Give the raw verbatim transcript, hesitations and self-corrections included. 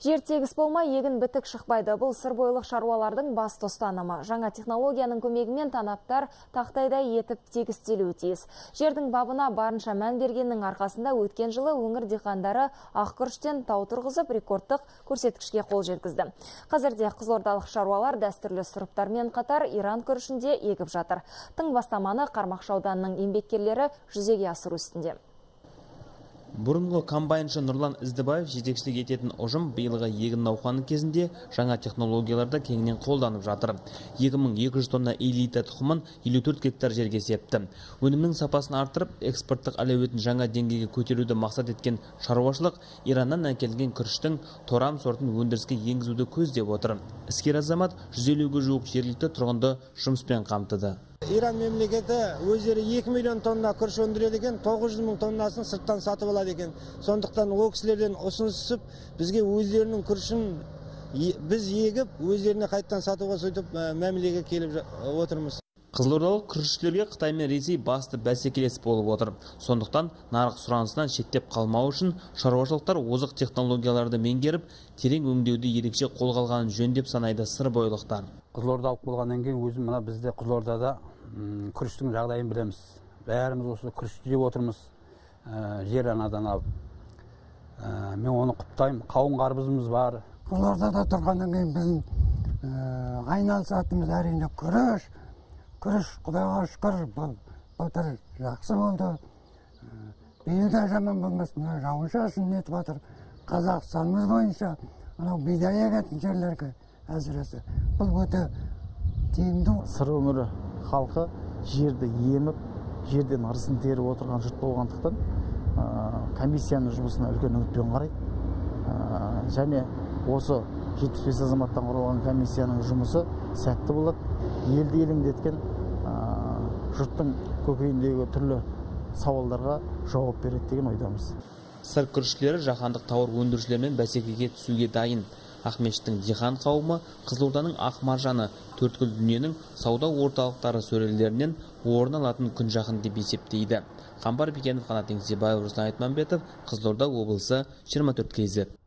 Жер тегіс болмай, егін бітік шықпайды. Бұл сырбойлық шаруалардың басты ұстанымы. Жаңа технологияның көмегімен танаптар тақтайдай етіп тегістелуі тиіс. Жердің бабына барынша мән бергеннің арқасында өткен жылы өңір диқандары ақ күріштен тау тұрғызып рекордтық көрсеткішке қол жеткізді. Қазірде қызылордалық шаруалар дәстүрлі сұрыптармен қатар Иран күрішінде егіп жатыр. Тың бастаманы Қармақшы ауданының еңбеккерлері жүзеге асыру үстінде. Бұрынғы комбайншы Нұрлан Іздібаев жетекшілік ететін ұжым биылғы егін науқаны кезінде жаңа технологияларды кеңінен қолданып жатыр. екі мың екі жүз тонна элита тұқымын елу төрт гектар жерге септі. Өнімнің сапасын арттырып, экспорттық әлеуетін жаңа деңгейге көтеруді мақсат еткен шаруашылық Ираннан әкелінген күріштің торам сортын өндіріске енгізуді көздеп отыр. Іскер азамат жүз елуге жуық жергілікті тұрғынды жұмыспен қамтыды. Иран мемлекеті өздері екі миллион тонна күріш өндіреді екен, тоғыз жүз мың тоннасын сырттан сатып алады екен. Сондықтан ол кісілерден ұсыныс түсіп, бізге өздерінің күрішін біз егіп, өздеріне қайттан сатуға сөйтіп мәмілеге келіп отырмыз. Қызылордалық күрішшілерге Қытай мен Ресей басты бәсекелес болып отыр. Сондықтан нарық сұранысынан шеттеп қалмау үшін шаруашылықтар озық технологияларды меңгеріп, терең өңдеуді ерекше қолға алғанын жөн деп санайды сырбойлықтар. Қызылордалық болғаннан кейін өзім мына бізде Қызылордада күріштің жағдайын білеміз. Бәріміз осы күріш жеп отырмыз, жер анадан алып. Мен оны құптаймын. Қауын қарбызымыз бар. Қызылордада тұрғаннан кейін біздің айналысатынымыз әрине күріш. Күріш, Құдайға шүкір, былтыр жақсы болды. Биыл да жаман болмас, мына жауын-шашын нетіп жатыр. Қазақстанымыз бойынша анау бидай егетін жерлерге әсіресе бұл өте тиімді. Сыр өңірі халқы жерді еміп, жерден ырысын теріп отырған жұрт болғандықтан комиссияның жұмысына үлкен үмітпен қарайды. Және осы жетпіс бес азаматтан құралған комиссияның жұмысы сәтті болады. Елді елеңдеткен жұрттың көкейіндегі түрлі сауалдарға жауап береді деген ойдамыз. Сыр күрішшілері жаһандық тауар өндірушілермен бәсекеге түсуге дайын. Ахмештің диқан қауымы Қызылорданың ақ маржаны төрткүл дүниенің сауда орталықтары сөрелерінен орын алатын күн жақын деп есептейді. Қамбар Бекенов, Қанат Еңсебаев, Руслан Айтманбетов, Қызылорда облысы, жиырма төрт кей зет.